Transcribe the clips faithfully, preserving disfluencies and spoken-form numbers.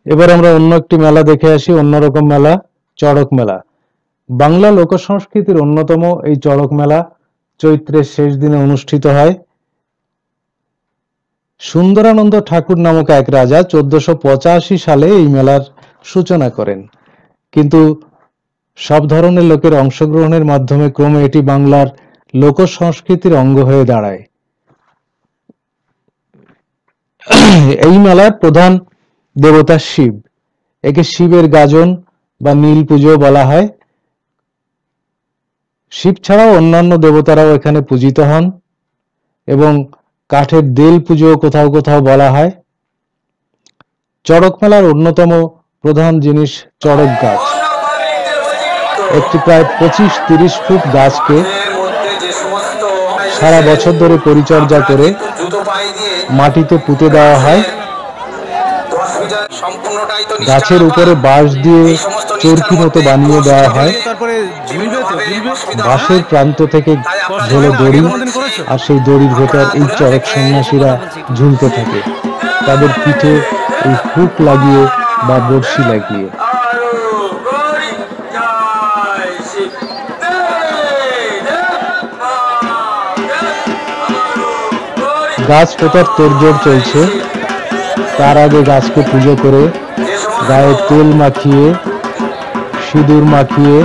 এবার আমরা অন্য একটি মেলা দেখে আসি, অন্যরকম মেলা, চড়ক মেলা। বাংলা লোক সংস্কৃতির অন্যতম এই চড়ক মেলা চৈত্রের শেষ দিনে অনুষ্ঠিত হয়। সুন্দরানন্দ ঠাকুর নামক এক রাজা চোদ্দশো পঁচাশি সালে এই মেলার সূচনা করেন, কিন্তু সব ধরনের লোকের অংশগ্রহণের মাধ্যমে ক্রমে এটি বাংলার লোক সংস্কৃতির অঙ্গ হয়ে দাঁড়ায়। এই মেলার প্রধান দেবতা শিব। একে শিবের গাজন বা নীল পুজো বলা হয়। শিব ছাড়াও অন্যান্য দেবতারাও এখানে পূজিত হন এবং কাঠের দেল পুজো কোথাও কোথাও বলা হয়। চড়ক মেলার অন্যতম প্রধান জিনিস চড়ক গাছ। একটি প্রায় পঁচিশ তিরিশ ফুট গাছকে সারা বছর ধরে পরিচর্যা করে মাটিতে পুঁতে দেওয়া হয়। গাছের উপরে বাঁশ দিয়ে চরকি মতো বানিয়ে দেওয়া হয়। বাঁশের প্রান্ত থেকে ঝোলে দড়ি, আর সেই দড়ির ভেতর এই চড়ক সন্ন্যাসীরা ঝুলতে থাকে, তাদের পিঠে এই হুক লাগিয়ে বা বড়শি লাগিয়ে। গাছ পোতার তোড়জোড় চলছে। তার আগে গাছকে পুজো করে গায়ে তেল মাখিয়ে, সিঁদুর মাখিয়ে,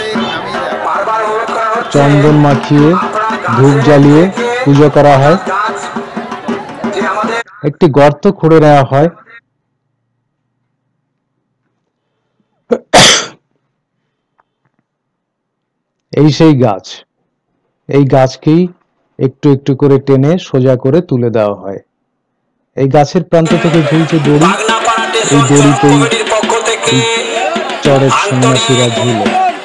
চন্দন মাখিয়ে, ধূপ জ্বালিয়ে পুজো করা হয়। একটি গর্ত খুঁড়ে নেওয়া হয়। এই সেই গাছ। এই গাছকেই একটু একটু করে টেনে সোজা করে তুলে দেওয়া হয়। এই গাছের প্রান্ত থেকে ঝুলছে দড়ি। এই দড়িতেই চড়ক সন্ন্যাসীরা ঝুলে।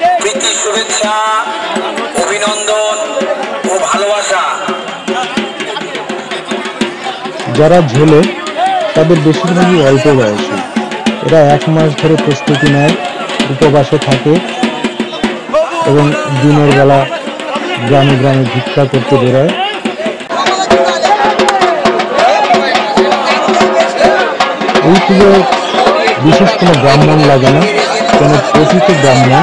যারা ঝোলে তাদের বেশিরভাগই অল্প বয়সী। এরা এক মাস ধরে প্রস্তুতি নেয়, উপবাসে থাকে এবং দিনের বেলা গ্রামে গ্রামে ভিক্ষা করতে বেরোয়। এই পুজোয় বিশেষ কোনো ব্রাহ্মণ লাগে না, কোনো পতিত ব্রাহ্মণ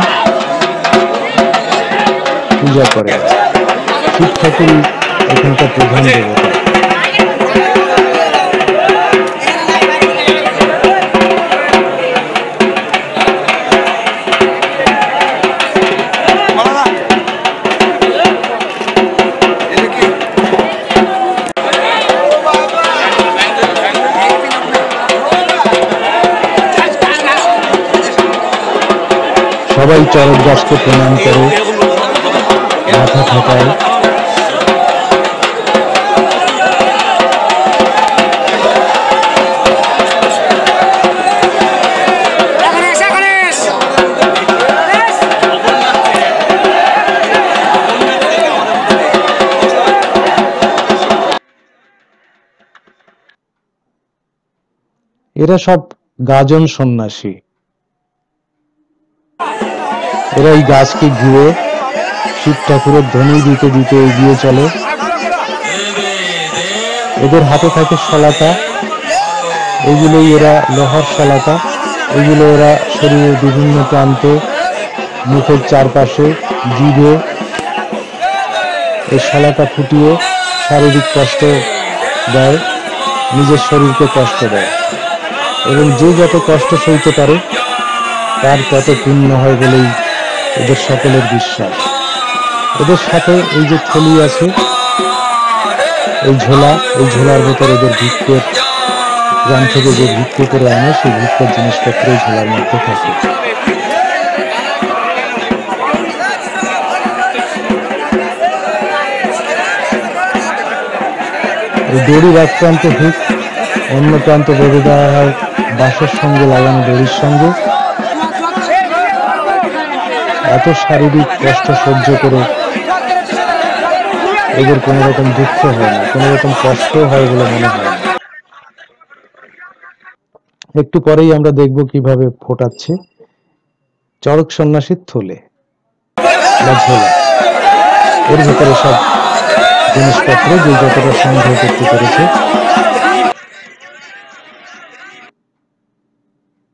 পূজা করে। শিব ঠাকুরই এখানকার প্রধান দেবতা। সবাই চড়ক গাছকে প্রণাম করে, মাথা ঠেকায়। এরা সব গাজন সন্ন্যাসী। এরা এই গাছকে ঘিরে শিব ঠাকুরের ধ্বনি দিতে দিতে এগিয়ে চলে। এদের হাতে থাকে শলাকা। এগুলোই এরা লোহার শলাকা। এগুলো এরা শরীরের বিভিন্ন প্রান্তে, মুখের চারপাশে, জিভে এই শলাকা ফুটিয়ে শারীরিক কষ্ট দেয়, নিজের শরীরকে কষ্ট দেয় এবং যে যত কষ্ট সইতে পারে তার তত পুণ্য হয় বলেই এদের সকলের বিশ্বাস। এদের সাথে এই যে থলি আছে, এই ঝোলা, এই ঝোলার ভেতর এদের ভিক্ষের, গ্রাম থেকে যে ভিক্ষে করে আনে সেই ভিক্ষের জিনিসপত্র এই ঝোলার মধ্যে থাকে। এই দড়ির এক প্রান্তে হুক, অন্য প্রান্ত বেঁধে দেওয়া হয় বাঁশের সঙ্গে লাগানো দড়ির সঙ্গে। এত শারীরিক কষ্ট সহ্য করে এদের কোনো রকম দুঃখ হয় না, কোনো রকম কষ্ট হয় বলে মনে হয় না। একটু পরেই আমরা দেখব কিভাবে ফোটাচ্ছে চড়ক সন্ন্যাসীর থলে বা ঝোলা। এর ভেতরে সব জিনিসপত্র যে যতটা সংগ্রহ করতে পেরেছে।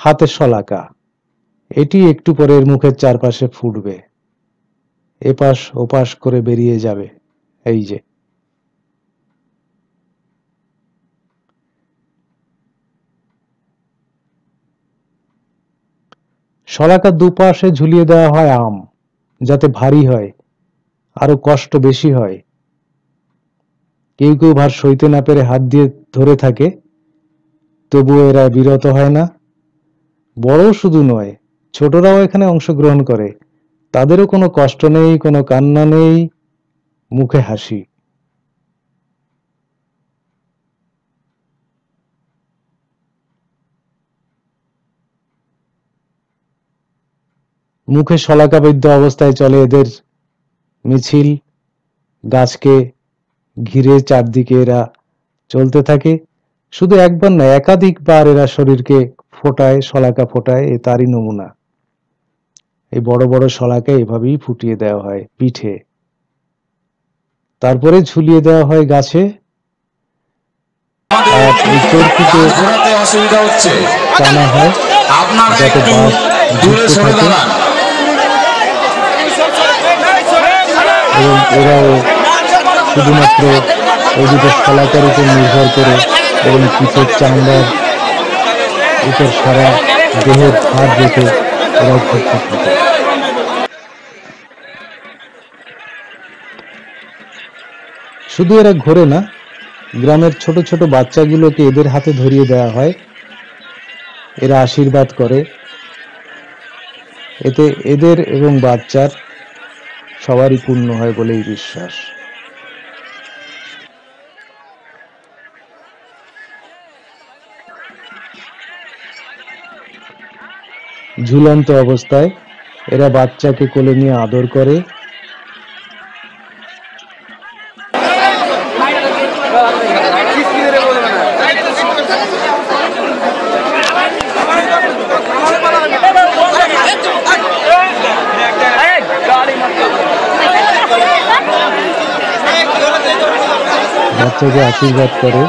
হাতে শলাকা, এটি একটু পরে এর মুখের চারপাশে ফুটবে, এপাশ ওপাশ করে বেরিয়ে যাবে। এই যে শলাকার দুপাশে ঝুলিয়ে দেওয়া হয় আম, যাতে ভারী হয়, আরো কষ্ট বেশি হয়। কেউ কেউ ভার সইতে না পেরে হাত দিয়ে ধরে থাকে, তবুও এরা বিরত হয় না। বড় শুধু নয়, ছোটরাও এখানে অংশগ্রহণ করে। তাদেরও কোনো কষ্ট নেই, কোনো কান্না নেই, মুখে হাসি। মুখে শলাকাবিদ্ধ অবস্থায় চলে এদের মিছিল। গাছকে ঘিরে চারদিকে এরা চলতে থাকে। শুধু একবার না, একাধিকবার এরা শরীরকে ফোটায়, শলাকা ফোটায়। এ তারই নমুনা। এই বড় বড় শলাকা এভাবেই ফুটিয়ে দেওয়া হয় পিঠে, তারপরে ঝুলিয়ে দেওয়া হয় গাছে। আর এই চরকিতে টানা হয় যাতে বাঁশ ঝুঁকতে থাকে, এবং এরাও শুধুমাত্র ওই দুটো শলাকার উপর নির্ভর করে এবং পিঠের চামড়ার উপর সারা দেহের ভার রেখে এরাও ঘুরতে থাকে। শুধু এরা ঘোরে না, গ্রামের ছোট ছোট বাচ্চাগুলোকে এদের হাতে ধরিয়ে দেওয়া হয়। এরা আশীর্বাদ করে। এতে এদের এবং বাচ্চার সবারই পূর্ণ হয় বলেই বিশ্বাস। ঝুলন্ত অবস্থায় এরা বাচ্চাকে কোলে নিয়ে আদর করে। বাচ্চাকে আশীর্বাদ করে।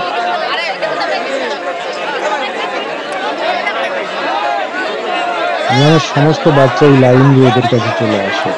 গ্রামের সমস্ত বাচ্চা এই লাইন দিয়ে এদের কাছে চলে আসে।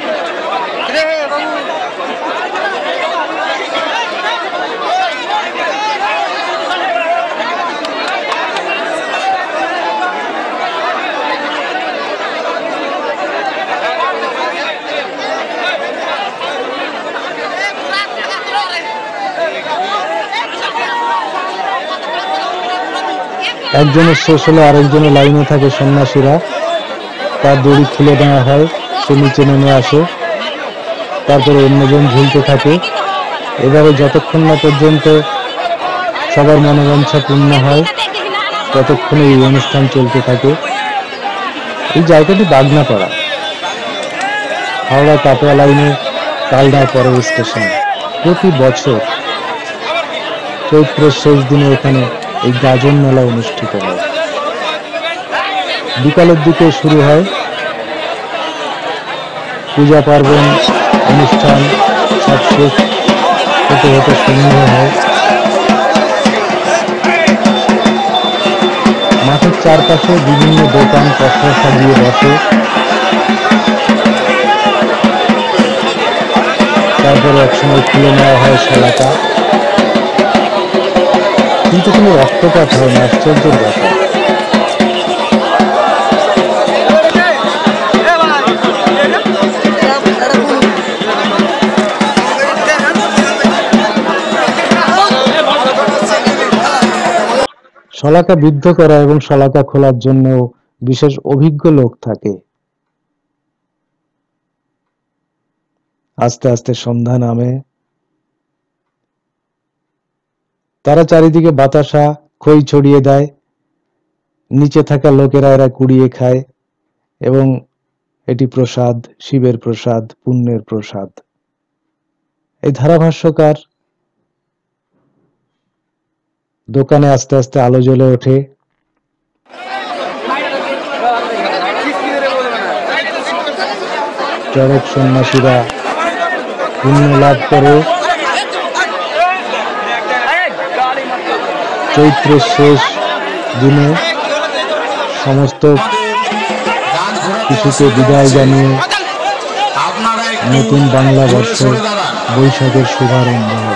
একজনের শেষ হলে আরেকজনের লাইনে থাকে সন্ন্যাসীরা। তার দড়ি খুলে দেওয়া হয়, সে নিচে নেমে আসে, তারপরে অন্যজন ঝুলতে থাকে। এভাবে যতক্ষণ না পর্যন্ত সবার মনোবাঞ্ছা পূর্ণ হয়, ততক্ষণে এই অনুষ্ঠান চলতে থাকে। এই জায়গাটি বাগনাপাড়া, হাওড়া কাটোয়া লাইনে কালনা পরের স্টেশন। প্রতি বছর চৈত্রের শেষ দিনে এখানে এই গাজন মেলা অনুষ্ঠিত হয়। বিকালের দিকে শুরু হয় পূজা পার্বণ অনুষ্ঠান, সব শেষ হতে হতে সন্ধ্যা হয়। মাঠের চারপাশে বিভিন্ন দোকান পসরা সাজিয়ে বসে। তারপরে একসময় খুলে নেওয়া হয় শলাকা, কিন্তু কোনো রক্তপাত হয় না। আশ্চর্যের ব্যাপার। শলাকা বিদ্ধ করা এবং শলাকা খোলার জন্য বিশেষ অভিজ্ঞ লোক থাকে। আস্তে আস্তে সন্ধ্যা নামে। তারা চারিদিকে বাতাসা খই ছড়িয়ে দেয়। নিচে থাকা লোকেরা এরা কুড়িয়ে খায়, এবং এটি প্রসাদ, শিবের প্রসাদ, পুণ্যের প্রসাদ। এই ধারাভাষ্যকার দোকানে আস্তে আস্তে আলো জ্বলে ওঠে। চরক সন্ন্যাসীরা পুণ্য লাভ করে। চৈত্রের শেষ দিনে সমস্ত কিছুকে বিদায় জানিয়ে নতুন বাংলা বর্ষ বৈশাখের শুভারম্ভ হবে।